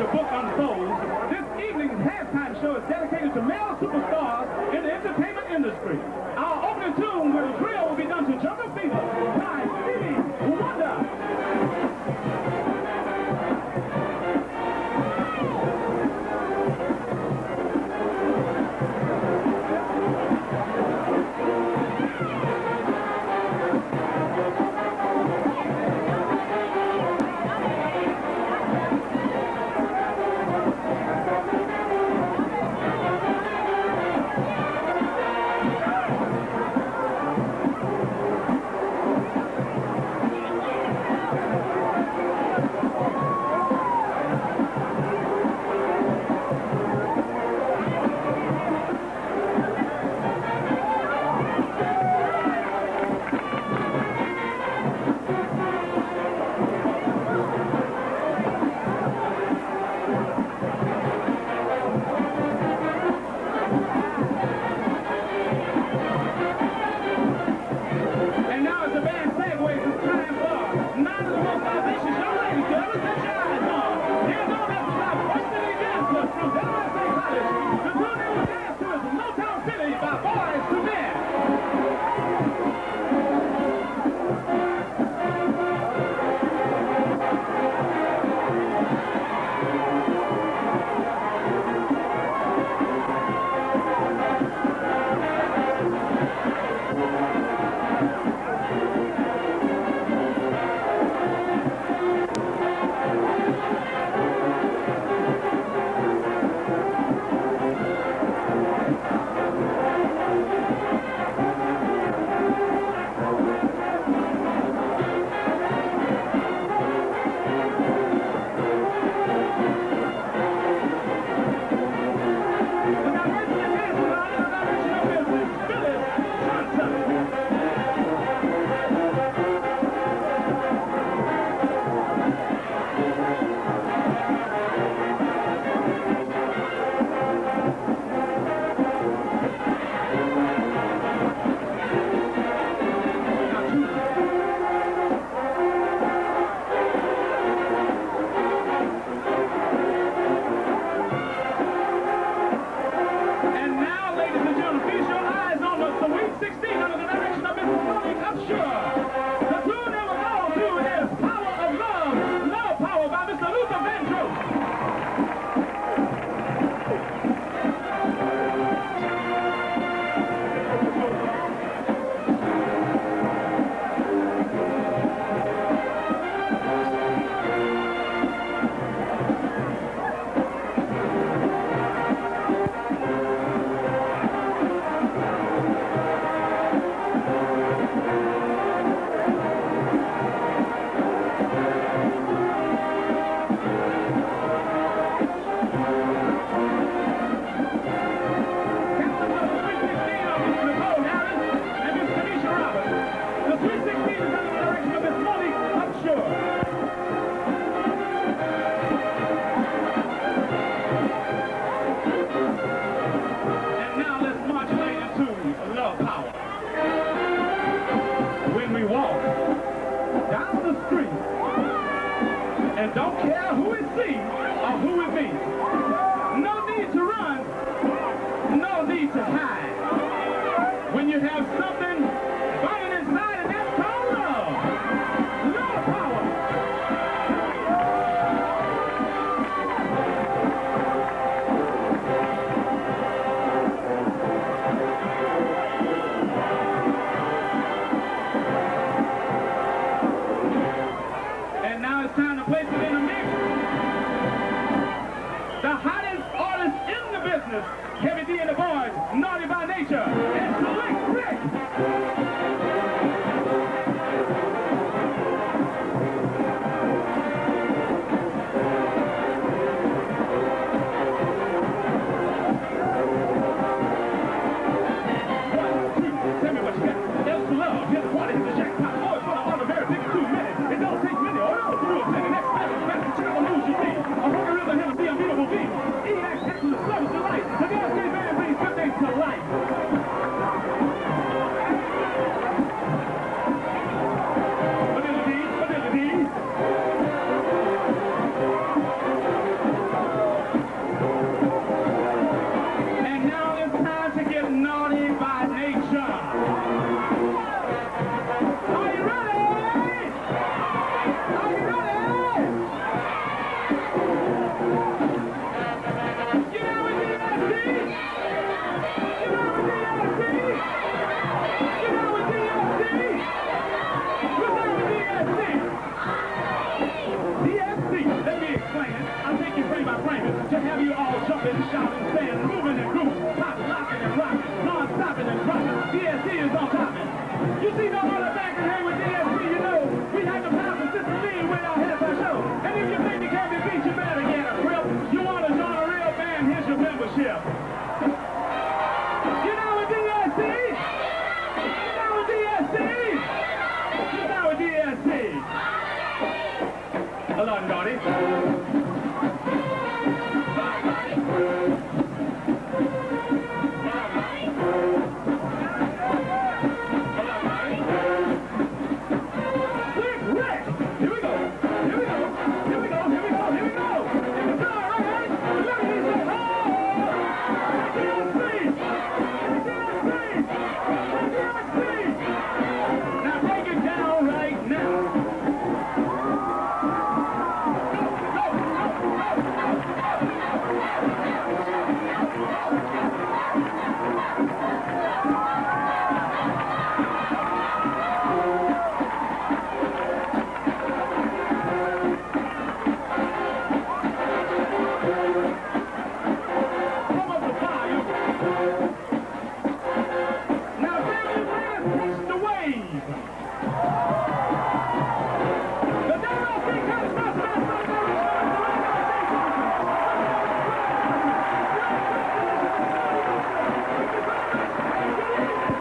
the book unfolds, this evening's halftime show is dedicated to male superstars in the entertainment industry. Our opening tune with a trio will be done to Jungle Fever by Stevie Wonder. Don't care who it sees or who it means. No need to run, no need to hide. When you have something burning inside, and that's called love. Love power. And now it's time to place it in a mix. The hottest artist in the business, Heavy D and the Boys, Naughty by Nature, and Slick Rick. Tell me what you got. Else to love. Hit the party, hit the jackpot. Boys, for all the very big 2 minutes. It don't take many. Oh, no, the rules. And the next battle, check out the moves you see. A hungry rhythm, him, the unbeatable beat. E-Act, excellent, service, delight. The DSU band brings good things to life. Hold on, Dottie.